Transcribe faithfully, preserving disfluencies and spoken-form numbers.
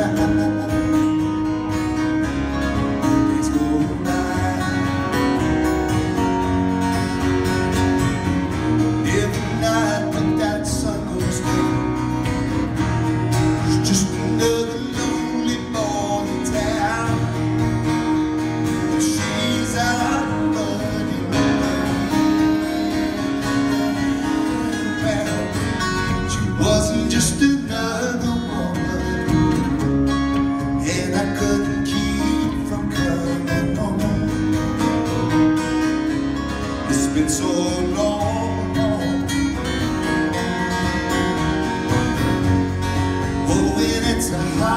Days go by. Every night when that sun goes down, it's just another lonely boy in town. But she's out running around. She wasn't just another woman, and I couldn't keep from coming home. It's been so long. Oh, and it's a hard